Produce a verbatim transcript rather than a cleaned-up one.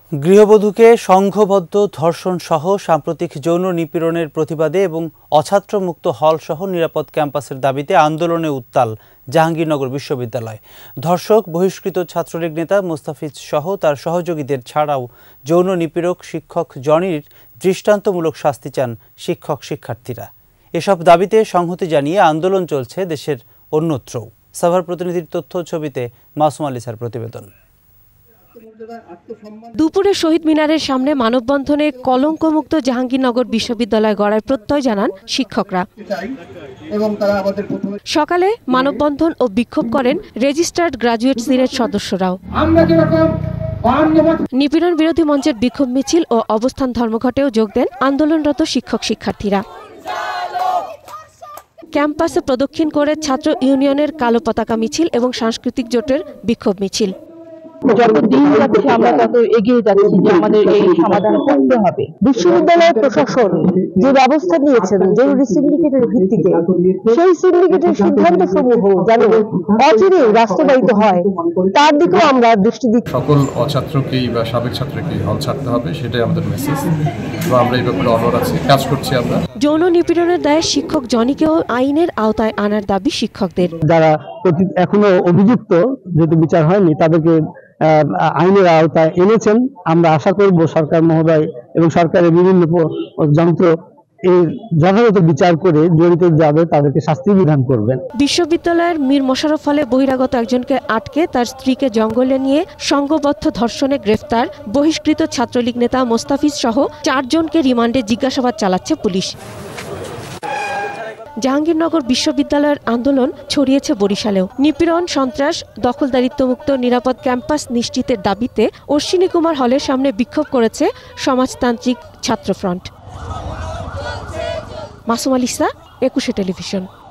গৃহবধূকে সংঘবদ্ধ ধর্ষণ সহ সাম্প্রতিক যৌন নিপীড়নের প্রতিবাদে এবং অছাত্রমুক্ত হল সহ নিরাপদ ক্যাম্পাসের দাবিতে আন্দোলনে উত্তাল জাহাঙ্গীরনগর বিশ্ববিদ্যালয়। ধর্ষক বহিষ্কৃত ছাত্রলীগ নেতা মোস্তাফিজ সহ তার সহযোগীদের ছাড়াও যৌন নিপীড়ক শিক্ষক জনির দৃষ্টান্তমূলক শাস্তি চান শিক্ষক শিক্ষার্থীরা। এসব দাবিতে সংহতি জানিয়ে আন্দোলন চলছে দেশের অন্যত্রও। সাভার প্রতিনিধির তথ্য ছবিতে মাসুম আলিসার প্রতিবেদন। দুপুরে শহীদ মিনারের সামনে মানববন্ধনে কলঙ্কমুক্ত জাহাঙ্গীরনগর বিশ্ববিদ্যালয় গড়ার প্রত্যয় জানান শিক্ষকরা। সকালে মানববন্ধন ও বিক্ষোভ করেন রেজিস্টার্ড গ্রাজুয়েট সিনেট সদস্যরাও। নিপীড়ন বিরোধী মঞ্চের বিক্ষোভ মিছিল ও অবস্থান ধর্মঘটেও যোগ দেন আন্দোলনরত শিক্ষক শিক্ষার্থীরা। ক্যাম্পাসে প্রদক্ষিণ করে ছাত্র ইউনিয়নের কালো পতাকা মিছিল এবং সাংস্কৃতিক জোটের বিক্ষোভ মিছিল। যত দিন যাচ্ছে আমরা তত এগিয়ে যাচ্ছি যে আমাদের এই সমাধান করতে হবে। বিশ্ববিদ্যালয় প্রশাসন যে ব্যবস্থা নিয়েছেন জরুরি সিন্ডিকেটের ভিত্তিতে, সেই সিন্ডিকেটের সিদ্ধান্ত সমূহ যেন অচিরেই বাস্তবায়িত হয় তার দিকেও আমরা দৃষ্টি দিচ্ছি। সকল অছাত্রকেই বা সাবেক ছাত্রকেই হল ছাড়তে হবে, সেটাই আমাদের মেসেজ। তো আমরা এই ব্যাপারে অনড় আছি, কাজ করছি আমরা। যৌন নিপীড়নের দায়ে শিক্ষক জনিকেও আইনের আওতায় আনার দাবি শিক্ষকদের। যারা এখনো অভিযুক্ত, যেহেতু বিচার হয়নি, তাদেরকে আইনের আওতায় এনেছেন। আমরা আশা করব সরকার মহোদয় এবং সরকারের বিভিন্ন যন্ত্র এর যথাযথ বিচার করে জড়িত যাদের তাদেরকে শাস্তি বিধান করবেন। বিশ্ববিদ্যালয়ের মীর মোশাররফ হলে বহিরাগত একজনকে আটকে তার স্ত্রীকে জঙ্গলে নিয়ে সংঘবদ্ধ ধর্ষণে গ্রেফতার বহিষ্কৃত ছাত্রলীগ নেতা মোস্তাফিজ সহ চারজনকে রিমান্ডে জিজ্ঞাসাবাদ চালাচ্ছে পুলিশ। জাহাঙ্গীরনগর বিশ্ববিদ্যালয়ের আন্দোলন ছড়িয়েছে বরিশালেও। নিপীড়ন, সন্ত্রাস, দখলদারিত্বমুক্ত নিরাপদ ক্যাম্পাস নিশ্চিতের দাবিতে অশ্বিনী কুমার হলের সামনে বিক্ষোভ করেছে সমাজতান্ত্রিক ছাত্রফ্রন্ট। মাসুম আলিসা, একুশে টেলিভিশন।